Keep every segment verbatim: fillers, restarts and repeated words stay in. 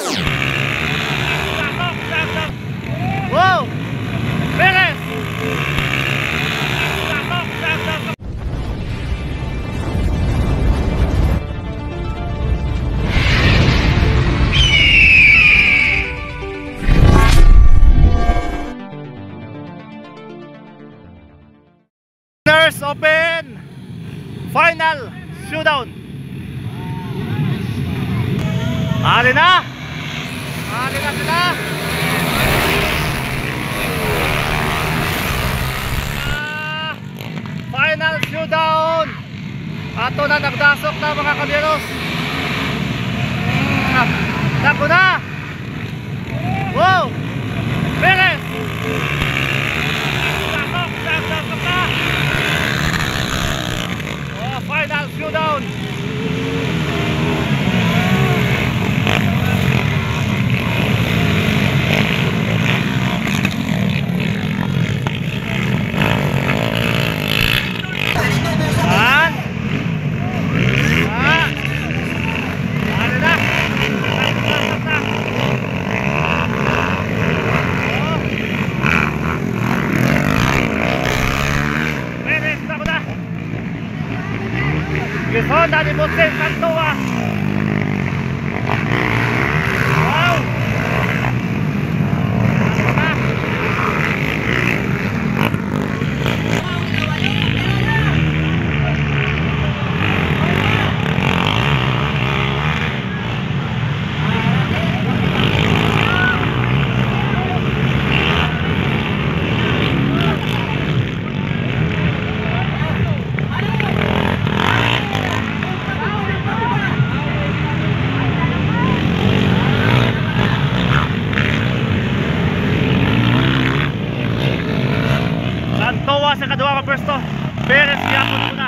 Wow! Perez! Winners open! Final showdown! Ali na! Ali na sila! Ah, final showdown! Ato na nagdasok na mga kabiyanos! Ah, Naku na! Wow! Perez! Dasok! Dasok na! Oh, final showdown! Honda di Botseng Santoa. Wow. Sa kadua ka pwesto, Perez gihapon muna.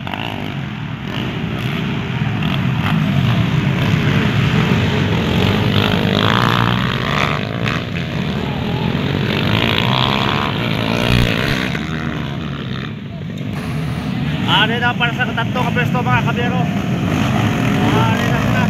Ari na para sa katatlo ka pwesto mga kabiyero. Ari na sila.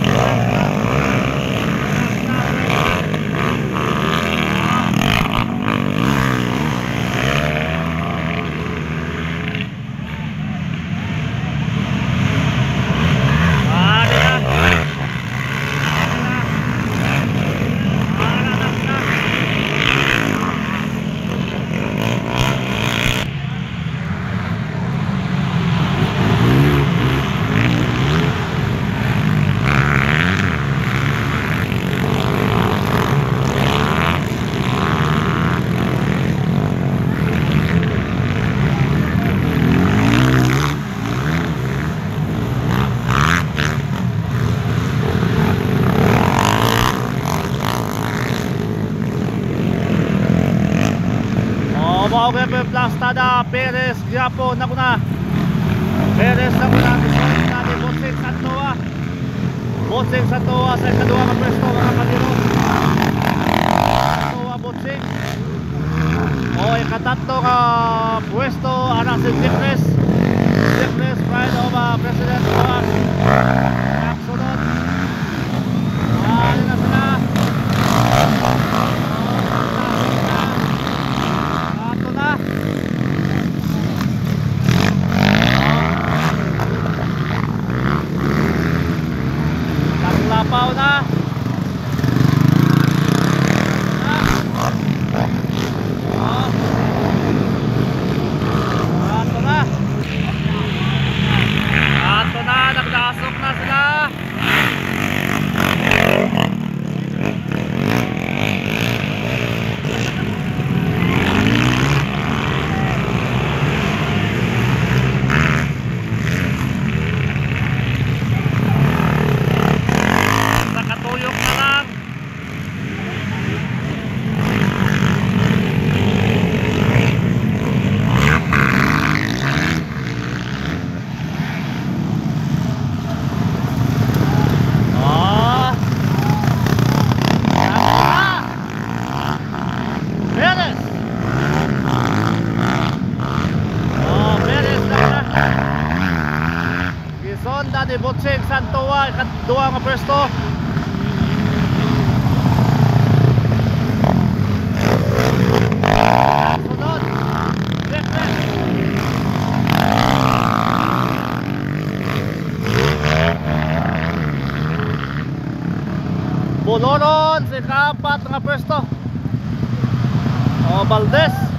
Mauga po yung plastada. Perez Giapo na kuna. Perez na kuna. Botseng Santoa. Botseng Santoa sa kadua ka pwesto mga kaliro. Santoa Botseng. O ikatatlo ka pwesto anak si Fitness. Fitness Pride of uh, President Juan. Sunod. Ano na sila. Lapaw na. Ato na. Ato na, nagdasok na sila. Loron sa ikapat nga pwesto. O Valdez